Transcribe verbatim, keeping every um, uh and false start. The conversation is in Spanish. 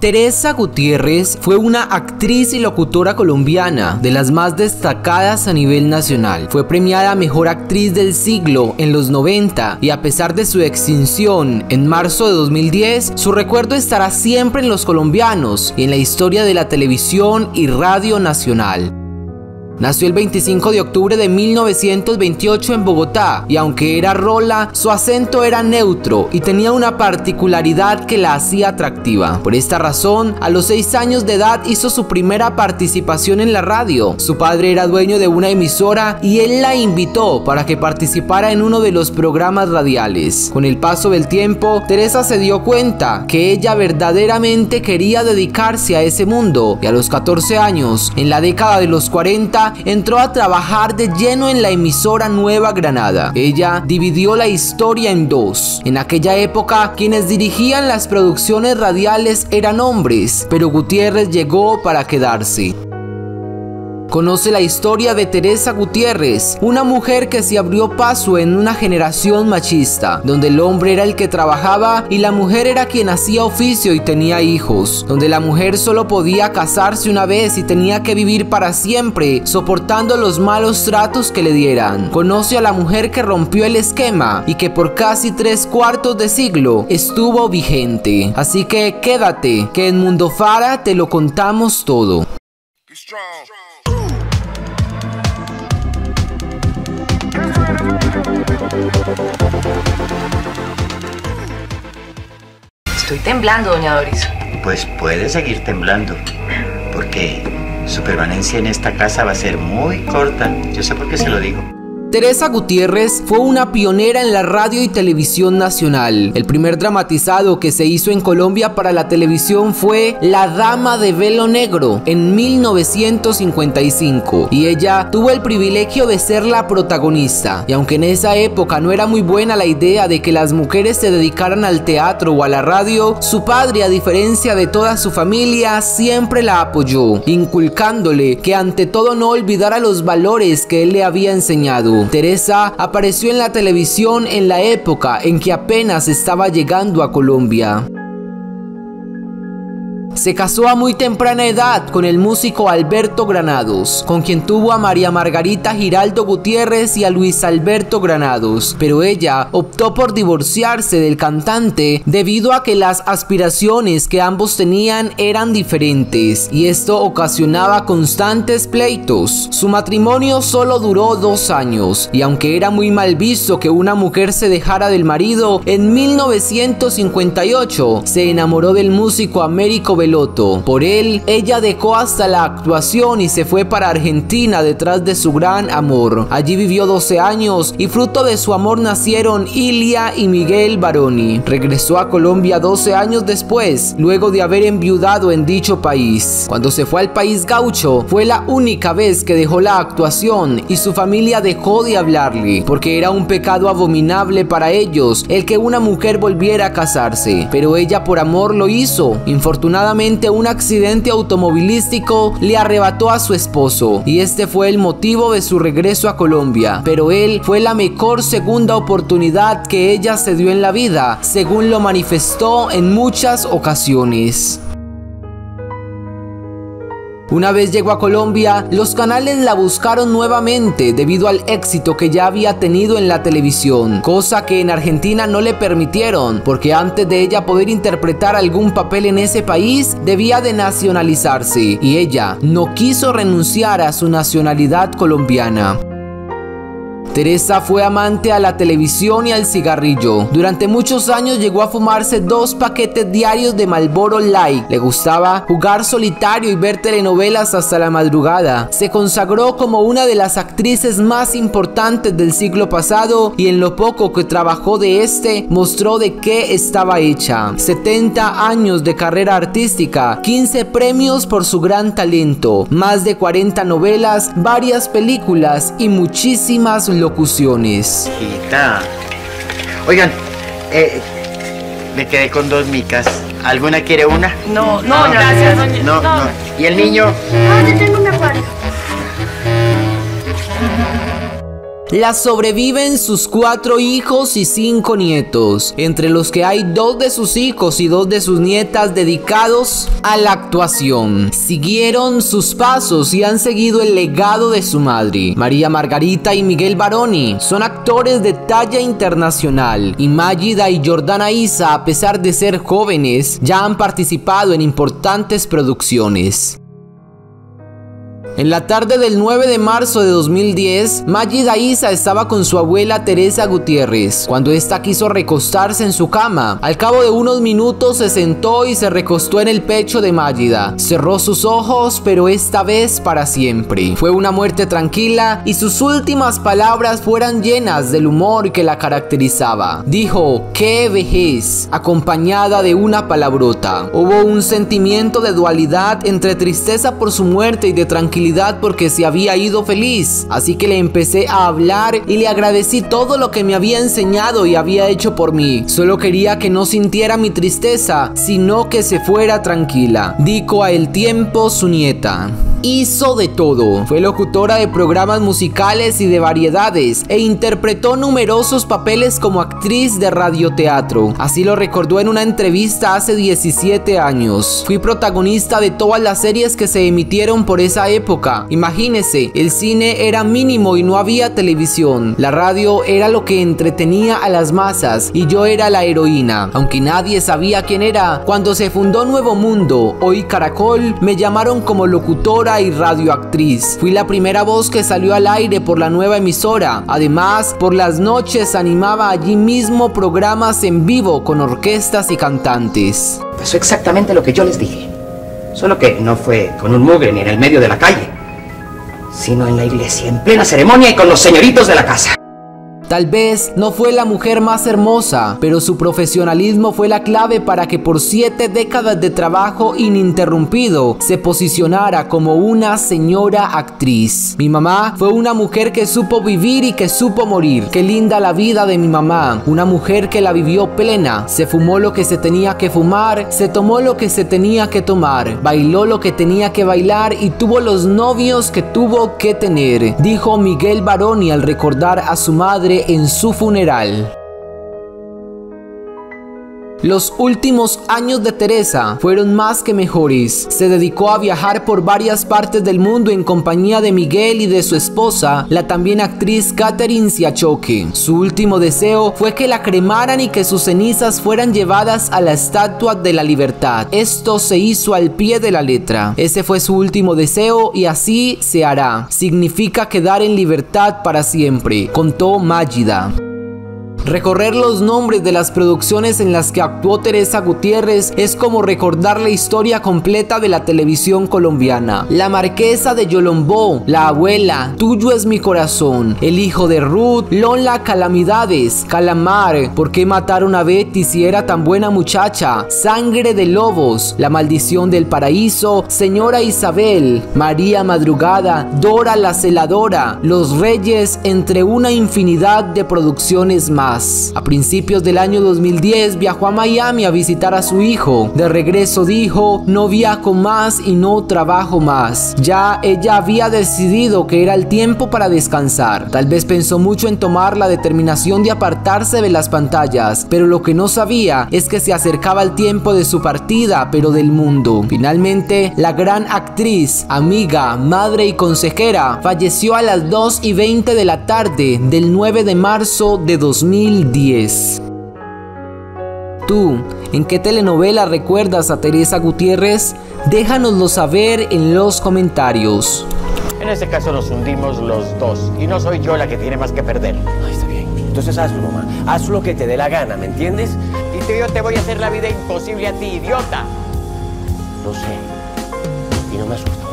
Teresa Gutiérrez fue una actriz y locutora colombiana de las más destacadas a nivel nacional. Fue premiada Mejor Actriz del Siglo en los noventa y a pesar de su extinción en marzo de dos mil diez, su recuerdo estará siempre en los colombianos y en la historia de la televisión y radio nacional. Nació el veinticinco de octubre de mil novecientos veintiocho en Bogotá y aunque era rola, su acento era neutro y tenía una particularidad que la hacía atractiva. Por esta razón, a los seis años de edad hizo su primera participación en la radio. Su padre era dueño de una emisora y él la invitó para que participara en uno de los programas radiales. Con el paso del tiempo, Teresa se dio cuenta que ella verdaderamente quería dedicarse a ese mundo y a los catorce años, en la década de los cuarenta, entró a trabajar de lleno en la emisora Nueva Granada. Ella dividió la historia en dos. En aquella época, quienes dirigían las producciones radiales eran hombres, pero Gutiérrez llegó para quedarse. Conoce la historia de Teresa Gutiérrez, una mujer que se abrió paso en una generación machista, donde el hombre era el que trabajaba y la mujer era quien hacía oficio y tenía hijos, donde la mujer solo podía casarse una vez y tenía que vivir para siempre, soportando los malos tratos que le dieran. Conoce a la mujer que rompió el esquema y que por casi tres cuartos de siglo estuvo vigente. Así que quédate, que en Mundo Fara te lo contamos todo. Estoy temblando, doña Doris. Pues puede seguir temblando, porque su permanencia en esta casa va a ser muy corta. Yo sé por qué se lo digo. Teresa Gutiérrez fue una pionera en la radio y televisión nacional. El primer dramatizado que se hizo en Colombia para la televisión fue La Dama de Velo Negro en mil novecientos cincuenta y cinco y ella tuvo el privilegio de ser la protagonista. Y aunque en esa época no era muy buena la idea de que las mujeres se dedicaran al teatro o a la radio, su padre, a diferencia de toda su familia, siempre la apoyó, inculcándole que ante todo no olvidara los valores que él le había enseñado. Teresa apareció en la televisión en la época en que apenas estaba llegando a Colombia. Se casó a muy temprana edad con el músico Alberto Granados, con quien tuvo a María Margarita Giraldo Gutiérrez y a Luis Alberto Granados, pero ella optó por divorciarse del cantante debido a que las aspiraciones que ambos tenían eran diferentes y esto ocasionaba constantes pleitos. Su matrimonio solo duró dos años y aunque era muy mal visto que una mujer se dejara del marido, en mil novecientos cincuenta y ocho se enamoró del músico Américo Veloto. Por él, ella dejó hasta la actuación y se fue para Argentina detrás de su gran amor. Allí vivió doce años y fruto de su amor nacieron Ilia y Miguel Baroni. Regresó a Colombia doce años después, luego de haber enviudado en dicho país. Cuando se fue al país gaucho, fue la única vez que dejó la actuación y su familia dejó de hablarle, porque era un pecado abominable para ellos el que una mujer volviera a casarse. Pero ella por amor lo hizo. Infortunadamente, un accidente automovilístico le arrebató a su esposo y este fue el motivo de su regreso a Colombia, pero él fue la mejor segunda oportunidad que ella se dio en la vida, según lo manifestó en muchas ocasiones. Una vez llegó a Colombia, los canales la buscaron nuevamente debido al éxito que ya había tenido en la televisión, cosa que en Argentina no le permitieron, porque antes de ella poder interpretar algún papel en ese país, debía de nacionalizarse, y ella no quiso renunciar a su nacionalidad colombiana. Teresa fue amante a la televisión y al cigarrillo. Durante muchos años llegó a fumarse dos paquetes diarios de Marlboro Light. Le gustaba jugar solitario y ver telenovelas hasta la madrugada. Se consagró como una de las actrices más importantes del siglo pasado y en lo poco que trabajó de este, mostró de qué estaba hecha. setenta años de carrera artística, quince premios por su gran talento, más de cuarenta novelas, varias películas y muchísimas locuciones. Hijita. Oigan, eh, me quedé con dos micas. ¿Alguna quiere una? No, no, no, gracias, doña. No, no, no. ¿Y el niño? No, yo tengo una cuarta. La sobreviven sus cuatro hijos y cinco nietos, entre los que hay dos de sus hijos y dos de sus nietas dedicados a la actuación. Siguieron sus pasos y han seguido el legado de su madre. María Margarita y Miguel Baroni son actores de talla internacional, y Mágida y Jordana Isa, a pesar de ser jóvenes, ya han participado en importantes producciones. En la tarde del nueve de marzo de dos mil diez, Mágida Isa estaba con su abuela Teresa Gutiérrez, cuando ésta quiso recostarse en su cama. Al cabo de unos minutos se sentó y se recostó en el pecho de Mágida. Cerró sus ojos, pero esta vez para siempre. Fue una muerte tranquila y sus últimas palabras fueron llenas del humor que la caracterizaba. Dijo, "¡Qué vejez!", acompañada de una palabrota. Hubo un sentimiento de dualidad entre tristeza por su muerte y de tranquilidad porque se había ido feliz. Así que le empecé a hablar y le agradecí todo lo que me había enseñado y había hecho por mí. Solo quería que no sintiera mi tristeza, sino que se fuera tranquila, dijo a El Tiempo su nieta. Hizo de todo. Fue locutora de programas musicales y de variedades e interpretó numerosos papeles como actriz de radioteatro. Así lo recordó en una entrevista hace diecisiete años. Fui protagonista de todas las series que se emitieron por esa época. Imagínese, el cine era mínimo y no había televisión. La radio era lo que entretenía a las masas y yo era la heroína. Aunque nadie sabía quién era, cuando se fundó Nuevo Mundo, hoy Caracol, me llamaron como locutora y radioactriz. Fui la primera voz que salió al aire por la nueva emisora. Además, por las noches animaba allí mismo programas en vivo con orquestas y cantantes. Pasó exactamente lo que yo les dije. Solo que no fue con un mugre ni en el medio de la calle, sino en la iglesia, en plena ceremonia y con los señoritos de la casa. Tal vez no fue la mujer más hermosa, pero su profesionalismo fue la clave para que por siete décadas de trabajo ininterrumpido se posicionara como una señora actriz. Mi mamá fue una mujer que supo vivir y que supo morir. Qué linda la vida de mi mamá, una mujer que la vivió plena. Se fumó lo que se tenía que fumar, se tomó lo que se tenía que tomar, bailó lo que tenía que bailar y tuvo los novios que tuvo que tener, dijo Miguel Baroni al recordar a su madre en su funeral. Los últimos años de Teresa fueron más que mejores. Se dedicó a viajar por varias partes del mundo en compañía de Miguel y de su esposa, la también actriz Catherine Siachoque. Su último deseo fue que la cremaran y que sus cenizas fueran llevadas a la Estatua de la Libertad. Esto se hizo al pie de la letra. Ese fue su último deseo y así se hará. Significa quedar en libertad para siempre, contó Mágida. Recorrer los nombres de las producciones en las que actuó Teresa Gutiérrez es como recordar la historia completa de la televisión colombiana. La Marquesa de Yolombó, La Abuela, Tuyo es mi corazón, El hijo de Ruth, Lola Calamidades, Calamar, ¿Por qué mataron a Betty si era tan buena muchacha?, Sangre de lobos, La maldición del paraíso, Señora Isabel, María Madrugada, Dora la celadora, Los Reyes, entre una infinidad de producciones más. A principios del año dos mil diez viajó a Miami a visitar a su hijo. De regreso dijo, no viajo más y no trabajo más. Ya ella había decidido que era el tiempo para descansar. Tal vez pensó mucho en tomar la determinación de apartarse de las pantallas, pero lo que no sabía es que se acercaba el tiempo de su partida, pero del mundo. Finalmente, la gran actriz, amiga, madre y consejera falleció a las dos y veinte de la tarde del nueve de marzo de dos mil diez. ¿Tú, en qué telenovela recuerdas a Teresa Gutiérrez? Déjanoslo saber en los comentarios. En este caso nos hundimos los dos y no soy yo la que tiene más que perder. Ay, está bien. Entonces hazlo, mamá. Haz lo que te dé la gana, ¿me entiendes? Y te, yo te voy a hacer la vida imposible a ti, idiota. Lo sé. Y no me asusta.